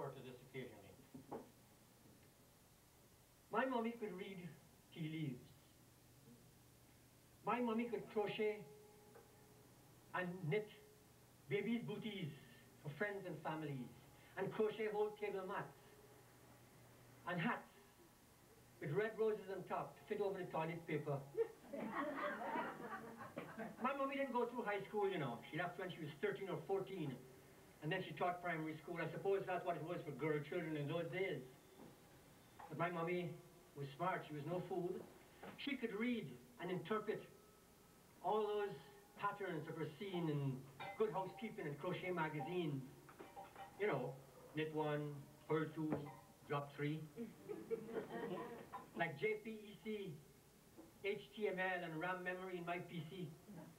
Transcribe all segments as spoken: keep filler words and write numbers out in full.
over to this occasionally. My mummy could read tea leaves. My mummy could crochet and knit babies' booties for friends and families, and crochet whole table mats and hats with red roses on top to fit over the toilet paper. My mummy didn't go through high school, you know. She left when she was thirteen or fourteen, and then she taught primary school. I suppose that's what it was for girl children in those days. But my mummy was smart. She was no fool. She could read and interpret all those patterns that were seen in Good Housekeeping and crochet magazines. You know, knit one, purl two, drop three. Like J P E C, H T M L, and RAM memory in my P C.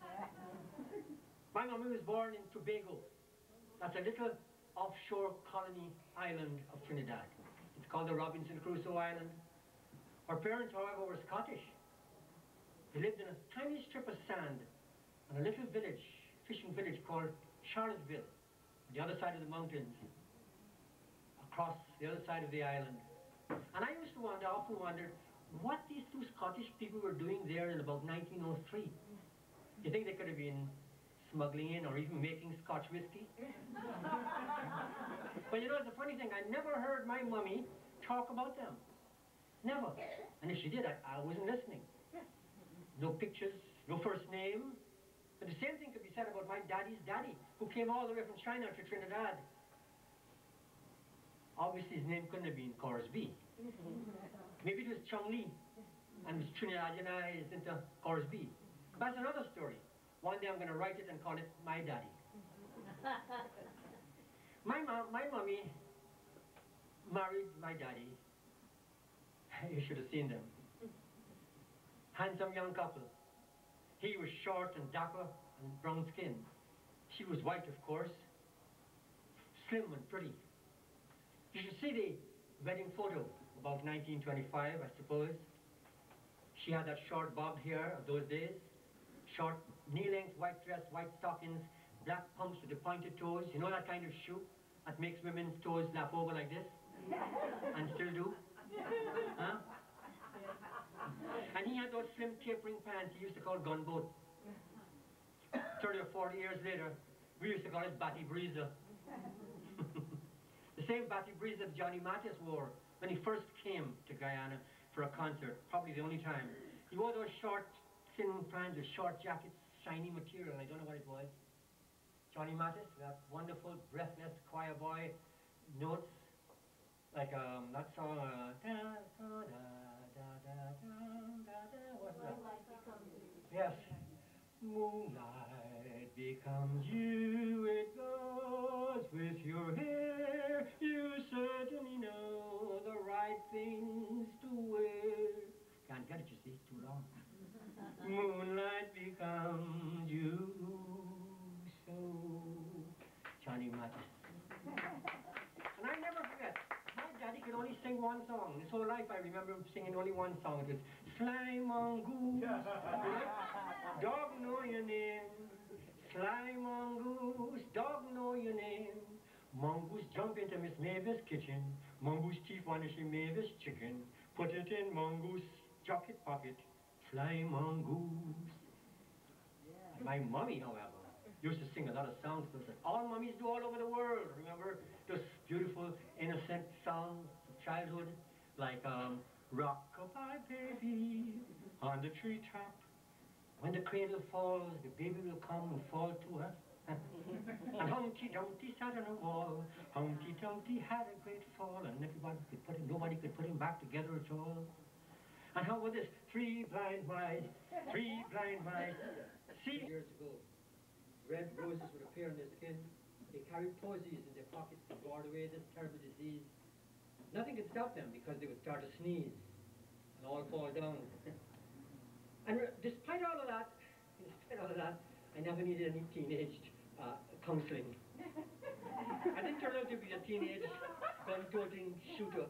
My mummy was born in Tobago. That's a little offshore colony island of Trinidad. It's called the Robinson Crusoe Island. Her parents, however, were Scottish. They lived in a tiny strip of sand in a little village, fishing village called Charlottesville, on the other side of the mountains, across the other side of the island. And I used to wonder, often wondered, what these two Scottish people were doing there in about nineteen oh three. You think they could have been smuggling in or even making Scotch whiskey? But you know, the funny thing, I never heard my mummy talk about them. Never. And if she did, I, I wasn't listening. No pictures, no first name. But the same thing could be said about my daddy's daddy, who came all the way from China to Trinidad. Obviously, his name couldn't have been Corsby. Maybe it was Chung Lee, and was Trinidadianized into Corsby. That's another story. One day I'm going to write it and call it My Daddy. My mom, my mommy married my daddy. You should have seen them. Handsome young couple. He was short and dapper and brown skinned. She was white, of course, slim and pretty. You should see the wedding photo, about nineteen twenty-five, I suppose. She had that short bobbed hair of those days, short knee-length white dress, white stockings, black pumps with the pointed toes. You know that kind of shoe that makes women's toes lap over like this? And still do? Huh? And he had those slim tapering pants he used to call gunboat. thirty or forty years later, we used to call it Batty Breezer. The same Batty Breezer that Johnny Mathis wore when he first came to Guyana for a concert, probably the only time. He wore those short, thin pants with short jackets, shiny material, I don't know what it was. Johnny Mathis, that wonderful, breathless choir boy, notes, like um, that song, uh, da, da, da, da, da, da, da, what's that? Yes. Moonlight becomes you, it goes with your hair. You certainly know the right things to wear. Can't get it, you see, it's too long. Moonlight becomes you, so Johnny Mathis. And I never forget, my daddy could only sing one song. His whole life I remember him singing only one song. It was Sly Mongoose, dog know your name. Sly Mongoose, dog know your name. Mongoose jump into Miss Mavis' kitchen. Mongoose chief wanted she Mavis' chicken. Put it in Mongoose jacket pocket. Sly Mongoose. And my mummy, however, used to sing a lot of songs that all mummies do all over the world. Remember those beautiful, innocent songs of childhood, like um, Rock-a-bye baby on the treetop. When the cradle falls, the baby will come and fall to her. And Humpty Dumpty sat on a wall. Humpty Dumpty had a great fall, and everybody could put him, nobody could put him back together at all. And how was this? Three blind mice, three blind mice. See, years ago, red roses would appear on their skin. They carried posies in their pockets to guard away this terrible disease. Nothing could stop them because they would start to sneeze and all fall down. And despite all of that, despite all of that, I never needed any teenage uh, counseling. I didn't turn out to be a teenage gun-toting shooter.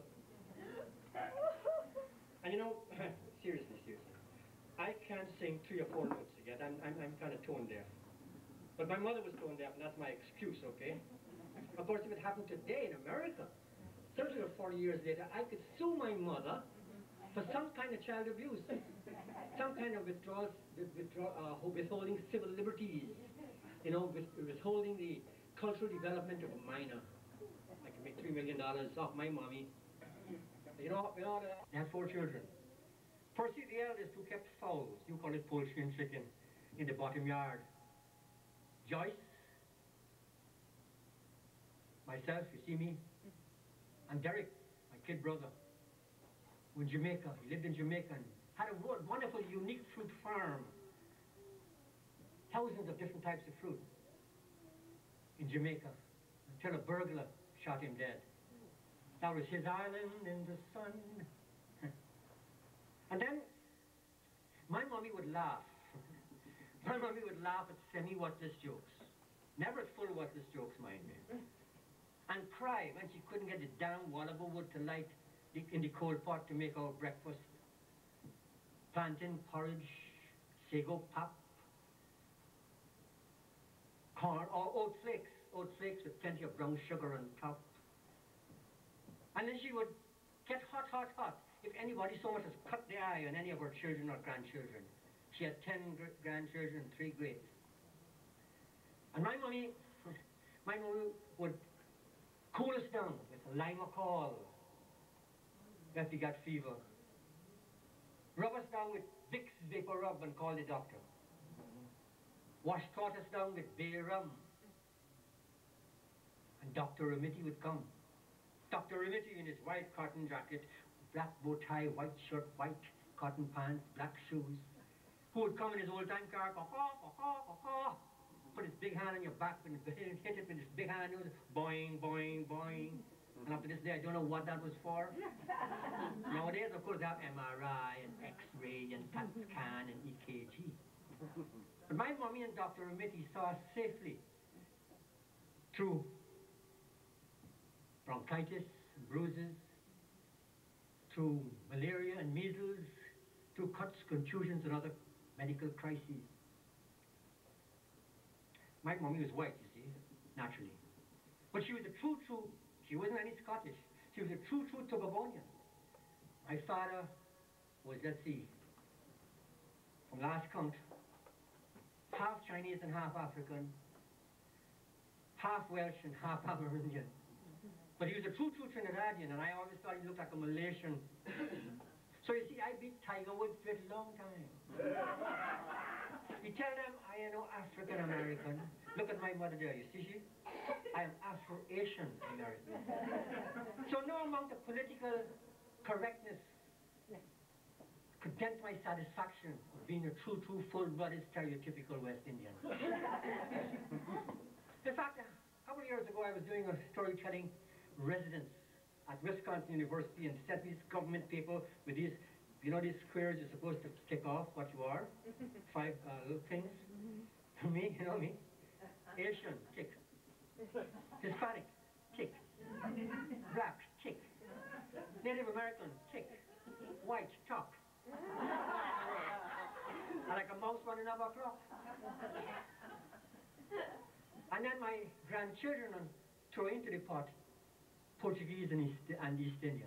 And you know, seriously, seriously, I can't sing three or four notes yet. I'm, I'm, I'm kind of tone deaf. But my mother was tone deaf, and that's my excuse, okay? Of course, if it happened today in America, thirty or forty years later, I could sue my mother for some kind of child abuse, some kind of withdrawal, withdraw, uh, withholding civil liberties, you know, with, withholding the cultural development of a minor. I could make three million dollars off my mommy. You know, you know, they had four children. Percy, the eldest, who kept fowls, you call it poultry and chicken, in the bottom yard. Joyce, myself, you see me, and Derek, my kid brother, who in Jamaica. He lived in Jamaica and had a wonderful, unique fruit farm. Thousands of different types of fruit in Jamaica, until a burglar shot him dead. That was his island in the sun. And then, my mommy would laugh. My mommy would laugh at semi-worthless jokes. Never at full worthless jokes, mind me. And cry when she couldn't get the damn wallop of wood to light the, in the coal pot to make our breakfast. Plantain porridge, sago pap, corn, or oat flakes. Oat flakes with plenty of brown sugar on top. And then she would get hot, hot, hot if anybody so much as cut the eye on any of her children or grandchildren. She had ten gr grandchildren and three greats. And my mommy, my mommy would cool us down with Limacol if we got fever. Rub us down with Vicks Vapor Rub and call the doctor. Wash clot us down with bay rum. And Doctor Remity would come. Doctor Remity in his white cotton jacket, black bow tie, white shirt, white cotton pants, black shoes, who would come in his old-time car, caw, caw, caw, caw, caw, put his big hand on your back and hit it with his big hand, boing, boing, boing. And up to this day, I don't know what that was for. Nowadays, of course, they have M R I and X-ray and CAT scan and E K G. But my mommy and Doctor Remity saw us safely through bronchitis and bruises, through malaria and measles, through cuts, contusions, and other medical crises. My mommy was white, you see, naturally. But she was a true, true, she wasn't any Scottish. She was a true, true Tugabonian. My father was, let's see, from last count, half Chinese and half African, half Welsh and half Amerindian. But he was a true, true Trinidadian, and I always thought he looked like a Malaysian. So you see, I beat Tiger Woods for a long time. You tell them I am no African American. Look at my mother there, you see she? I am Afro-Asian American. So no amount of political correctness could dent my satisfaction of being a true, true, full-blooded, stereotypical West Indian. In fact, a couple of years ago, I was doing a storytelling residence at Wisconsin University and sent these government people with these, you know, these squares you're supposed to tick off what you are, five uh, little things. For me, you know me, Asian, tick. Hispanic, tick. Black, tick. Native American, tick. White, talk. I like a mouse running up a clock. And then my grandchildren throw into the pot Portuguese and East, and East Indian.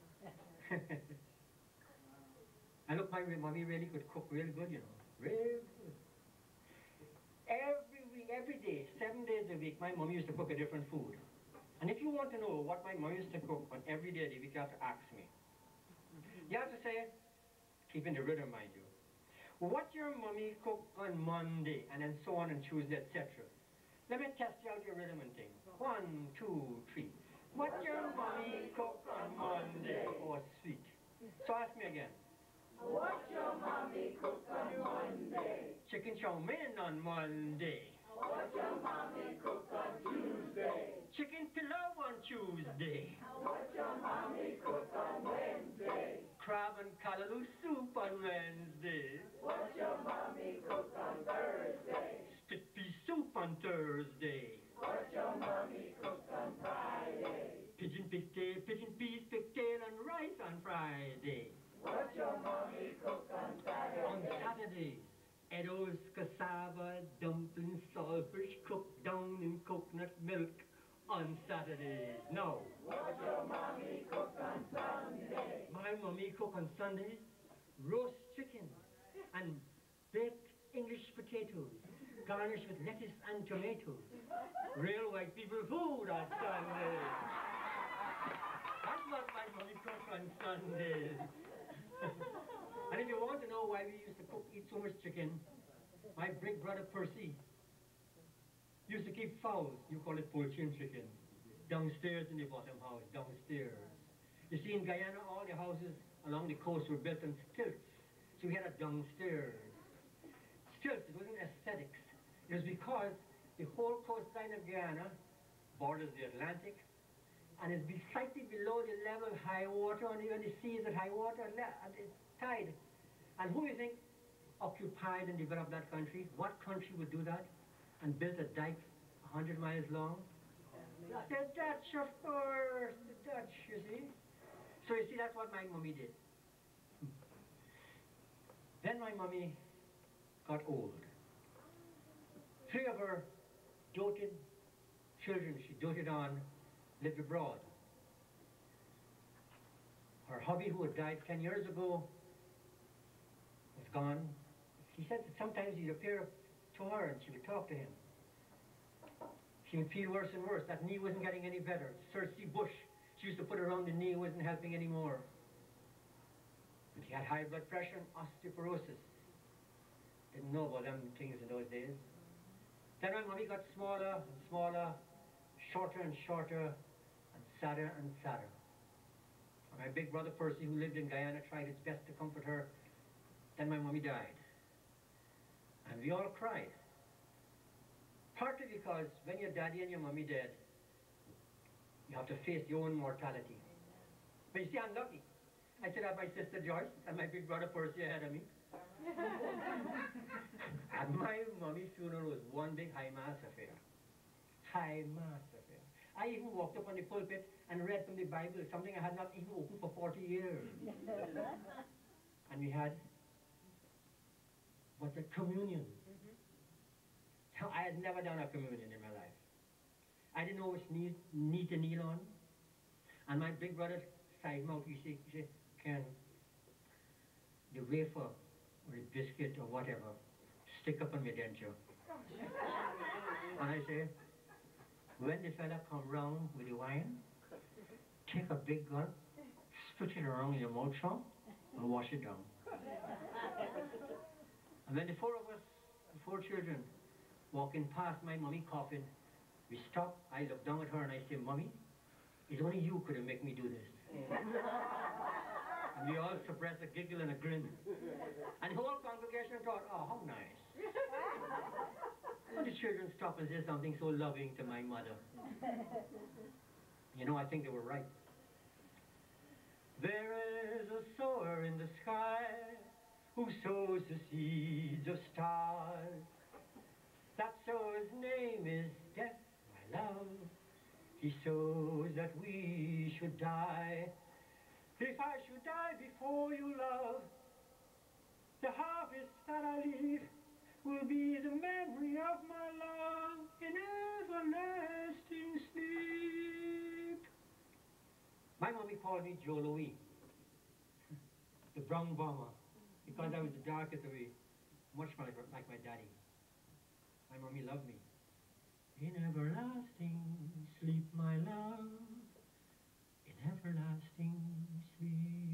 And look, my mommy really could cook real good, you know. Real good. Every week, every day, seven days a week, my mom used to cook a different food. And if you want to know what my mom used to cook on every day of the week, you have to ask me. You have to say, keeping the rhythm, mind you. What your mommy cooked on Monday, and then so on, and Tuesday, et cetera. Let me test you out your rhythm and thing. One, two, three. What your mommy cooked on Monday? Oh, sweet. So ask me again. What your mommy cooked on Monday? Chicken chow mein on Monday. What your mommy cooked on Tuesday? Chicken pilau on Tuesday. What your mommy cooked on Wednesday? Crab and callaloo soup on Wednesday. What your mommy cooked on Thursday? Spit pea soup on Thursday. What your mommy cooked on Friday? Pigeon pigtail, pigeon peas, pigtail, and rice on Friday. What your mommy cooked on Saturday? On Saturdays, Eddowes, cassava, dumplings, saltfish cooked down in coconut milk on Saturdays. No. What your mommy mommy cook on Sundays? Roast chicken and baked English potatoes, garnished with lettuce and tomatoes. Real white people food on Sundays. That's what my mommy cooked on Sundays. And if you want to know why we used to cook, eat so much chicken, my big brother Percy used to keep fowls, you call it poultry and chicken, downstairs in the bottom house, downstairs. You see, in Guyana, all the houses along the coast were built on stilts, so we had a downstairs. Stilts, it wasn't aesthetics. It was because the whole coastline of Guyana borders the Atlantic and is be slightly below the level of high water, and even the sea is at high water at the tide. And who do you think occupied and developed that country? What country would do that and build a dike a hundred miles long? The Dutch, of course, the Dutch, you see. So you see, that's what my mummy did. Then my mummy got old. Three of her doted children she doted on lived abroad. Her hubby, who had died ten years ago, was gone. He said that sometimes he'd appear to her and she would talk to him. She would feel worse and worse. That knee wasn't getting any better. Cersei Bush, she used to put it around the knee, wasn't helping anymore. And she had high blood pressure and osteoporosis. Didn't know about them things in those days. Then my mommy got smaller and smaller, shorter and shorter, and sadder and sadder. And my big brother Percy, who lived in Guyana, tried his best to comfort her. Then my mommy died. And we all cried. Partly because when your daddy and your mommy dead, you have to face your own mortality. But you see, I'm lucky. I still have my sister Joyce and my big brother Percy ahead of me. And my mommy's funeral was one big high mass affair. High mass affair. I even walked up on the pulpit and read from the Bible, something I had not even opened for forty years. And we had, what's it, communion. Now, I had never done a communion in my life. I didn't know which knee, knee to kneel on. And my big brother side mouth, he said, he said, Ken, the wafer or the biscuit or whatever, stick up on my denture. And I say, when the fella come round with the wine, take a big gulp, spit it around in your mouth, son, and wash it down. And when the four of us, the four children, walking past my mummy coffin, we stop, I look down at her and I say, Mummy, it's only you could have made me do this. And we all suppressed a giggle and a grin. And the whole congregation thought, oh, how nice. And the children stop and say something so loving to my mother. You know, I think they were right. There is a sower in the sky who sows the seeds of stars. That sower's name is death, my love. He sows that we should die. If I should die before you, love, the harvest that I leave will be the memory of my love in everlasting sleep. My mommy called me Joe Louis, the brown bomber, because I was the darkest of the, much like, like my daddy. My mommy loved me. In everlasting sleep, my love, in everlasting sleep.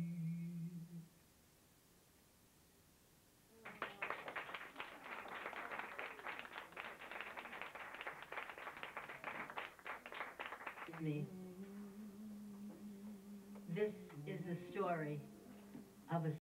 Me. This is the story of a